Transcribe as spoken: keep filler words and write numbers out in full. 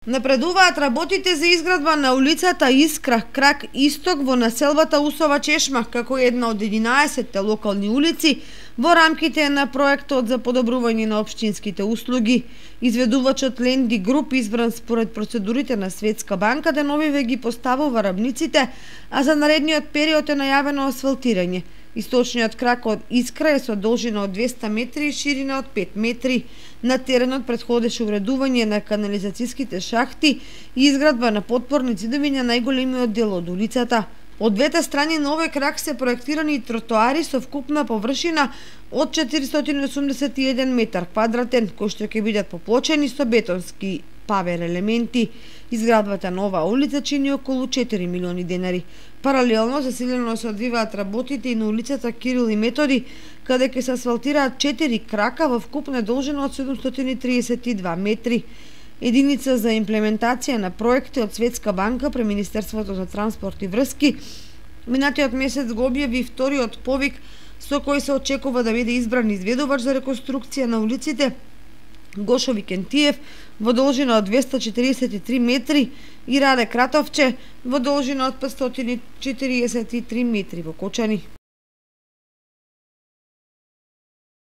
Напредуваат работите за изградба на улицата Искра крак исток во населбата Усова Чешма, како една од единаесетте локални улици во рамките на проектот за подобрување на општинските услуги. Изведувачот Ленди Груп, избран според процедурите на Светска банка, деновиве ги поставува рабниците, а за наредниот период е најавено асфалтирање. Источниот крак од Искра е со должина од двесте метри и ширина од пет метри. На теренот претходеше уредување на канализацијските шахти и изградба на подпорни ѕидови на најголемиот дел од улицата. Од двете страни на овој крак се проектирани тротоари со вкупна површина од четиристотини и осумдесет и еден метар квадратен, кои што ќе бидат поплочени со бетонски павер елементи. Изградбата на оваа улица чини околу четири милиони денари. Паралелно засилено се одвиваат работите и на улицата Кирил и Методи, каде ќе се асфалтираат четири крака во вкупна должина од седумстотини и триесет и два метри. Единица за имплементација на проекти од Светска банка при Министерството за транспорт и врски минатиот месец го објави вториот повик со кој се очекува да биде избран изведувач за реконструкција на улиците Гошо Викентиев во должина од двесте четиридесет и три метри и Раде Кратовче во должина од петстотини и четириесет и три метри во Кочани.